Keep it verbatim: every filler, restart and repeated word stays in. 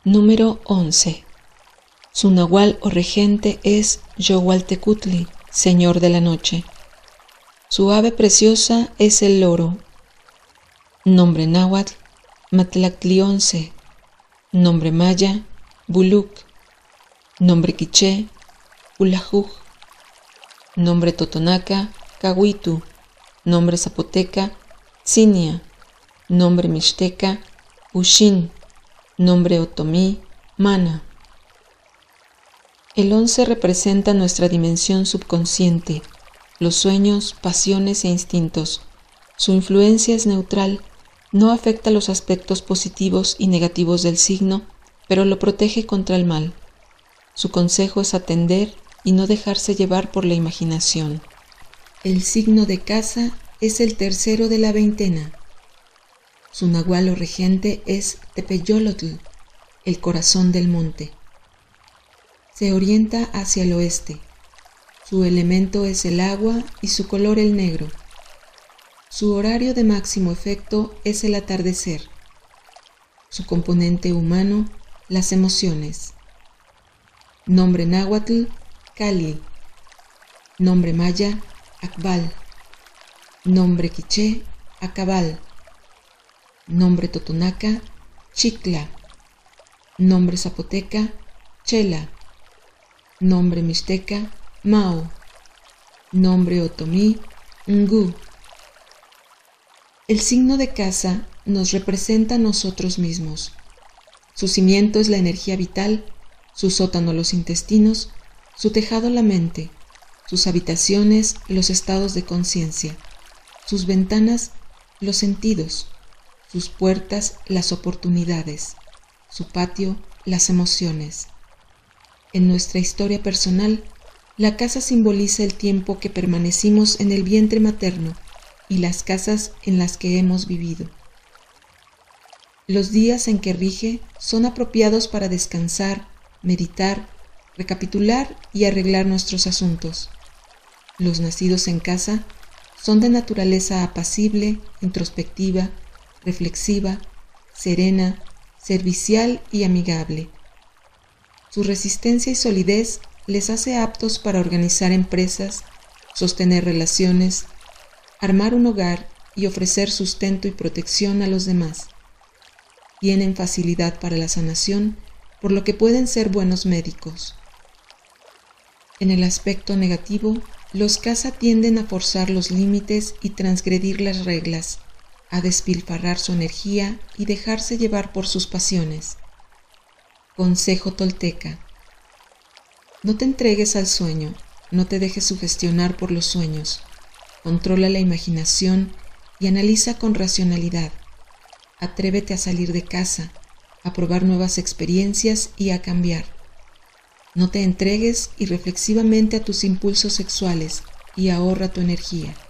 Número once. Su nahual o regente es Yohualtecutli, señor de la noche. Su ave preciosa es el loro. Nombre náhuatl, Matlactlionce. Nombre maya, Buluc. Nombre quiché, Ulajuj. Nombre totonaca, Cahuitu. Nombre zapoteca, Tsinia. Nombre mixteca, Uxin. Nombre otomí, Mana. El once representa nuestra dimensión subconsciente, los sueños, pasiones e instintos. Su influencia es neutral, no afecta los aspectos positivos y negativos del signo, pero lo protege contra el mal. Su consejo es atender y no dejarse llevar por la imaginación. El signo de casa es el tercero de la veintena. Su nahual o regente es Tepeyolotl, el corazón del monte. Se orienta hacia el oeste. Su elemento es el agua y su color el negro. Su horario de máximo efecto es el atardecer. Su componente humano, las emociones. Nombre náhuatl, Cali. Nombre maya, Akbal. Nombre quiché, Acabal. Nombre totonaca, Chicla. Nombre zapoteca, Chela. Nombre mixteca, Mao. Nombre otomí, Ngu. El signo de casa nos representa a nosotros mismos. Su cimiento es la energía vital, su sótano los intestinos, su tejado la mente, sus habitaciones los estados de conciencia, sus ventanas los sentidos, sus puertas las oportunidades, su patio las emociones. En nuestra historia personal, la casa simboliza el tiempo que permanecimos en el vientre materno y las casas en las que hemos vivido. Los días en que rige son apropiados para descansar, meditar, recapitular y arreglar nuestros asuntos. Los nacidos en casa son de naturaleza apacible, introspectiva, reflexiva, serena, servicial y amigable. Su resistencia y solidez les hace aptos para organizar empresas, sostener relaciones, armar un hogar y ofrecer sustento y protección a los demás. Tienen facilidad para la sanación, por lo que pueden ser buenos médicos. En el aspecto negativo, los casa tienden a forzar los límites y transgredir las reglas, a despilfarrar su energía y dejarse llevar por sus pasiones. Consejo tolteca: no te entregues al sueño, no te dejes sugestionar por los sueños, controla la imaginación y analiza con racionalidad. Atrévete a salir de casa, a probar nuevas experiencias y a cambiar. No te entregues irreflexivamente a tus impulsos sexuales y ahorra tu energía.